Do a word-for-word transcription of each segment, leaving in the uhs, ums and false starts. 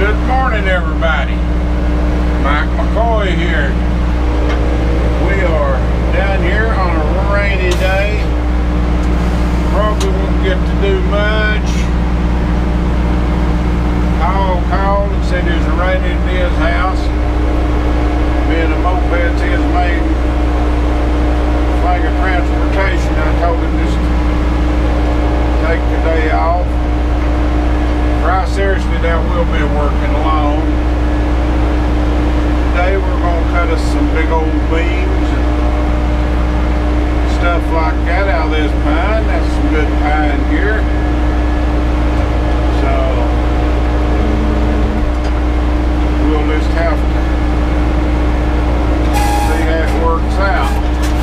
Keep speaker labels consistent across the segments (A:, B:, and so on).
A: Good morning, everybody. Mike McCoy here. We are down here on a rainy day. Probably won't get to do much. Kyle called and said there's a rain in his house. Being a moped's his main flag of transportation, I told him just take the day off. For I seriously doubt we'll be working alone. Today we're going to cut us some big old beams and stuff like that out of this pine. That's some good pine here. So we'll just have to see how it works out.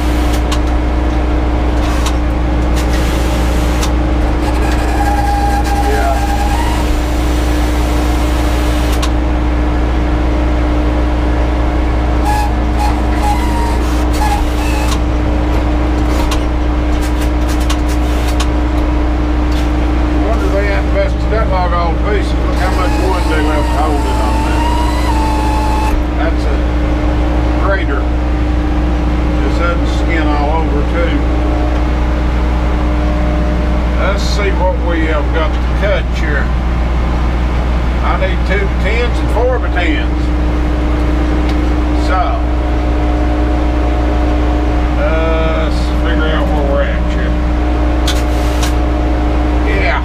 A: That log all pieces. Look how much wood they left holding on that. That's a grater. This doesn't skin all over too. Let's see what we have got to cut here. I need two by tens and four by tens. So uh, let's figure out where we're at here. Yeah.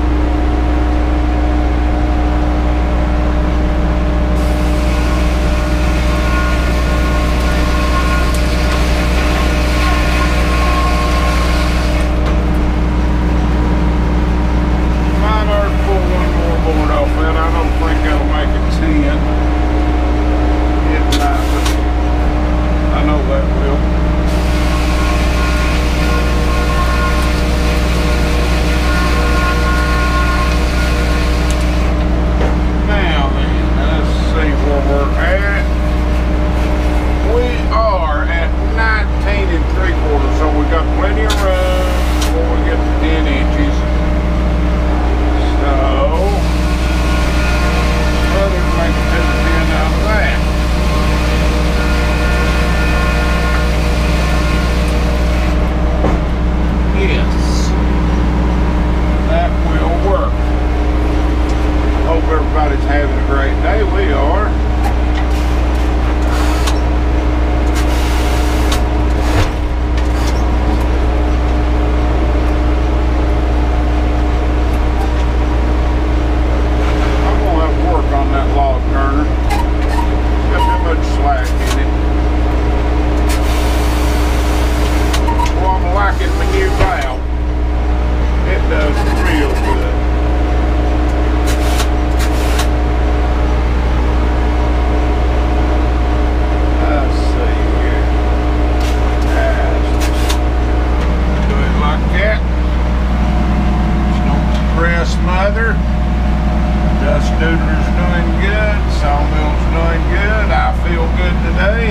A: Dust Doodler's doing good, Sawmills doing good, I feel good today.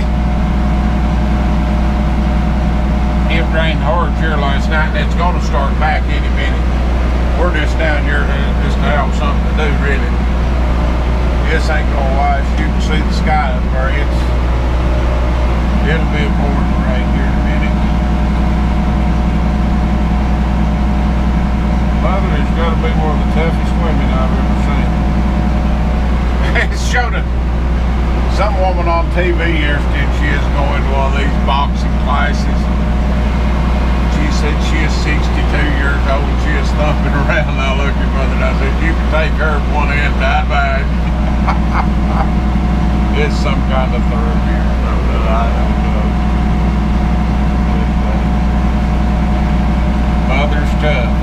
A: It rained hard here last night and it's going to start back any minute. We're just down here to just to have something to do really. This ain't going to last. You can see the sky up there. It's, it'll be a pouring rain here in a minute. Mother has got to be one of the toughest women I've ever seen. It showed a, some woman on T V yesterday, she is going to one of these boxing classes. She said she is sixty-two years old and she is thumping around. I looked at Mother and I said, you can take her from one end and die back. It's some kind of therapy or something, I don't know. Mother's tough.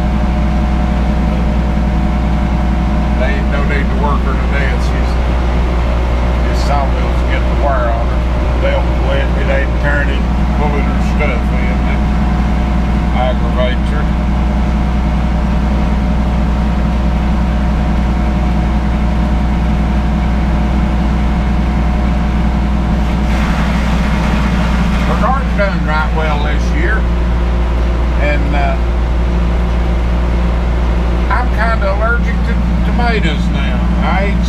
A: They ain't no need to work her to death. She's just sawmills get the wire on her. They'll let it ain't turning, pulling her stuff in. It aggravates her.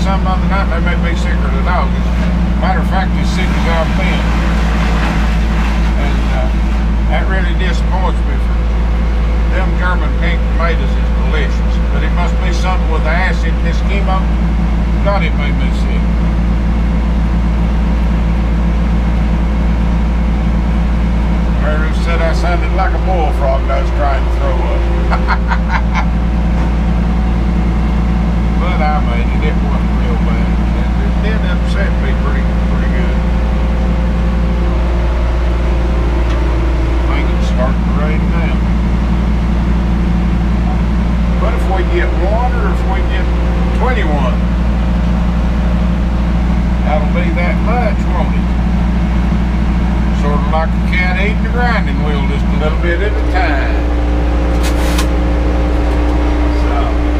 A: some other night, they made me sicker than dogs. Matter of fact, as sick as I've been. And uh, that really disappoints me. For them German pink tomatoes is delicious. But it must be something with the acid in this chemo. God, it made me sick. Mary said I sounded like a bullfrog that I was trying to throw up. But I made it. It wasn't real bad. It, it did upset me pretty, pretty good. I think it's starting to rain now. But if we get one or if we get twenty-one, that'll be that much, won't it? Sort of like a cat eating the grinding wheel, just a little bit at a time. So,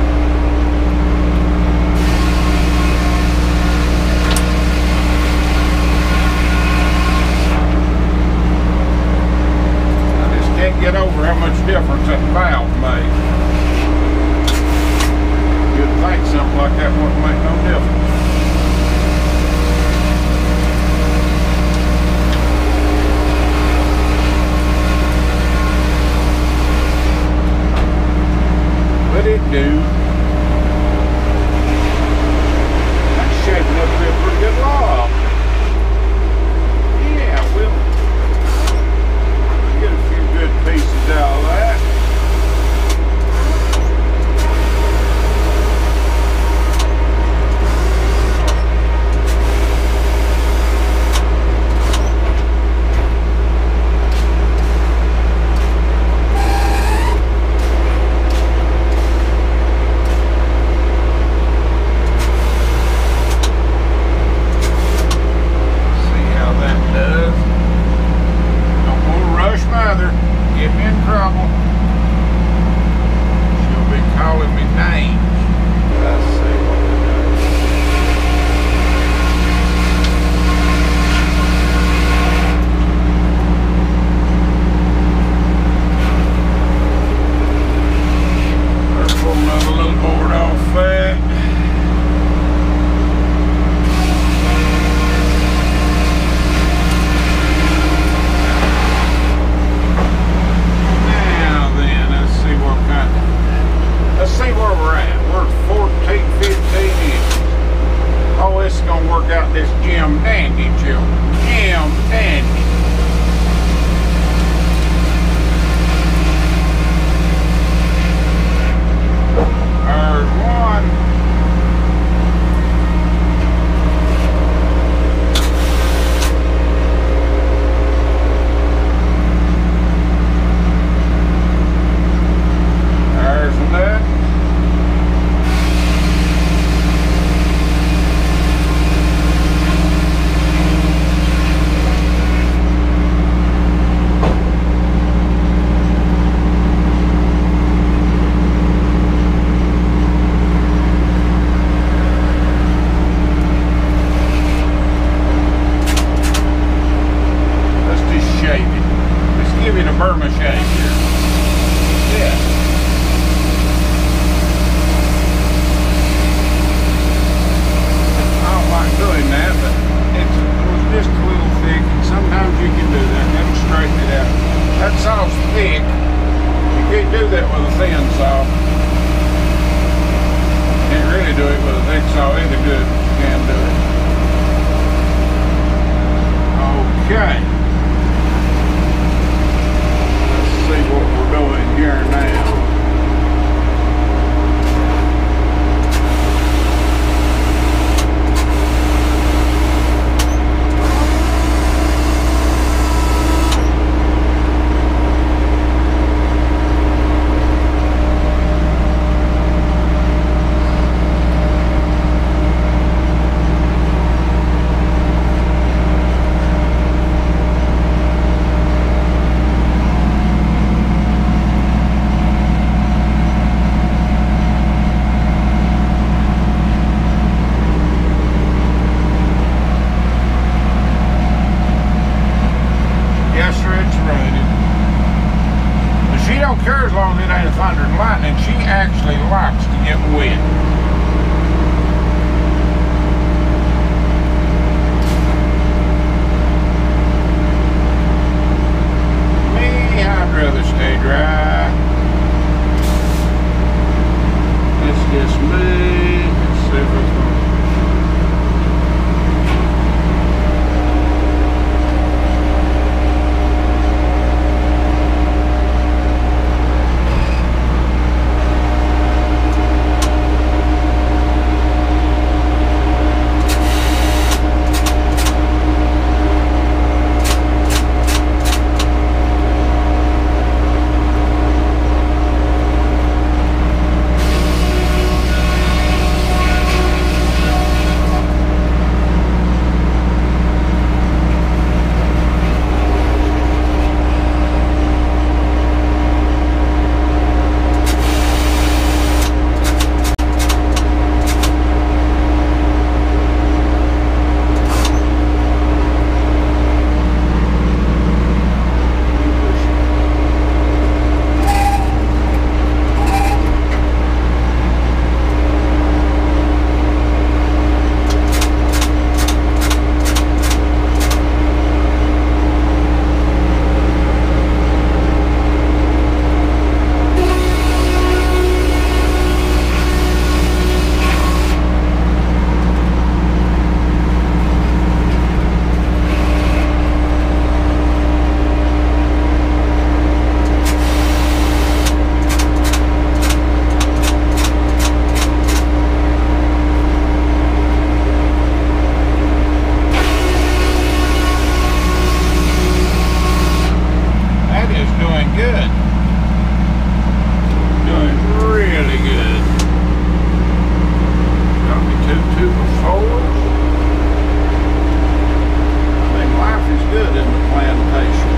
A: I just can't get over how much difference that valve made. You'd think something like that wouldn't make no difference. But it do. That's shaping up to be a pretty good log. Yeah, we'll get a few good pieces out of that. twenty-fours. I think life is good in the plantation.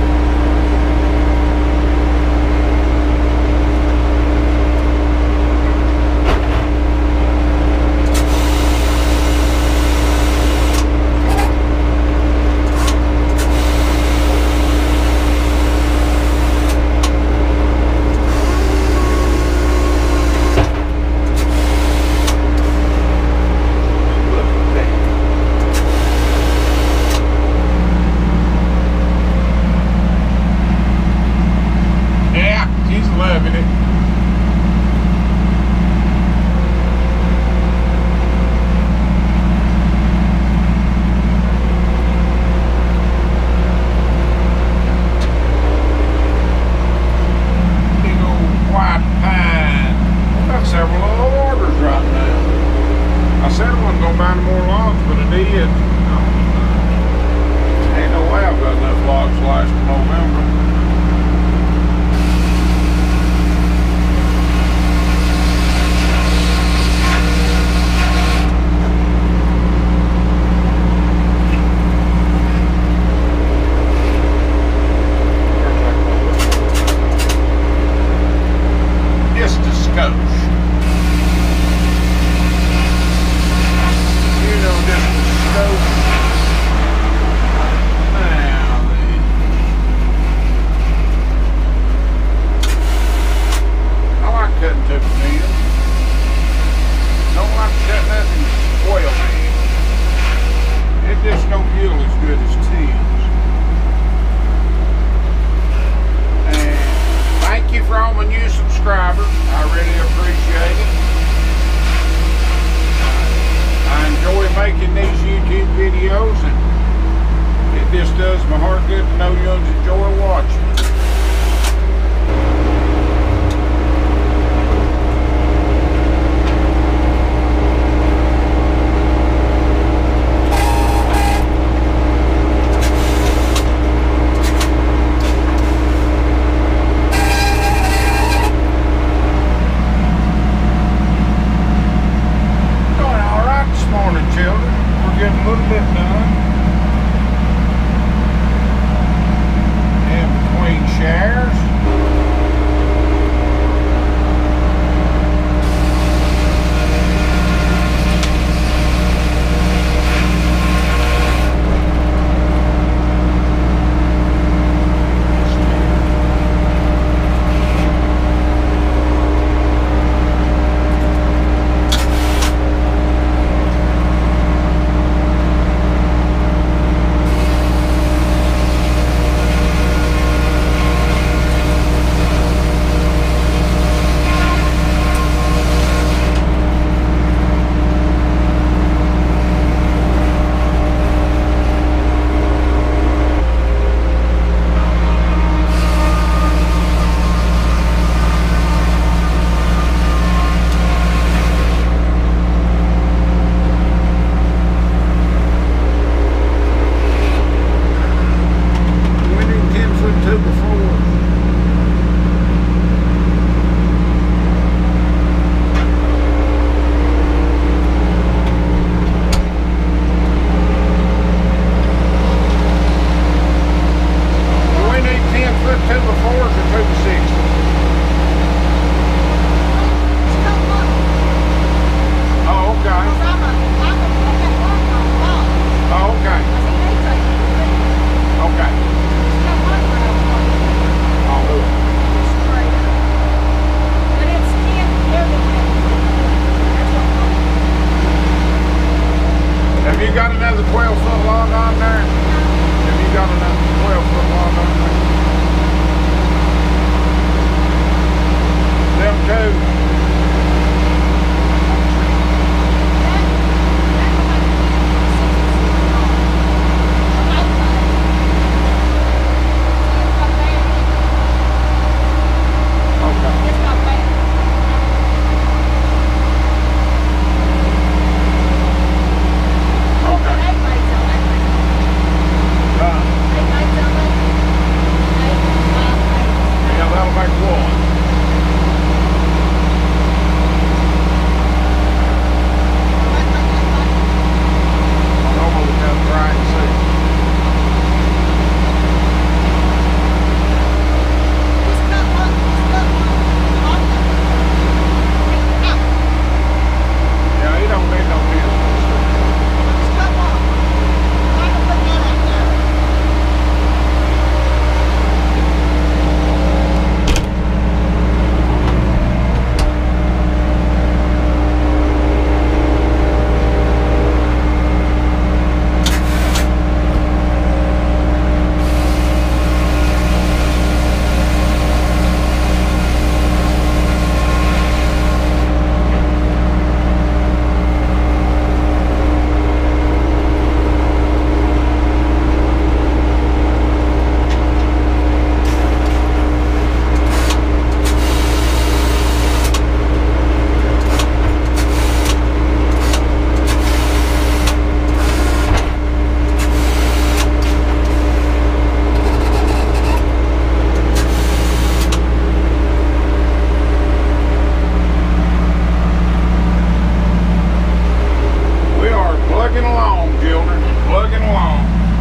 A: plugging along, children, plugging along.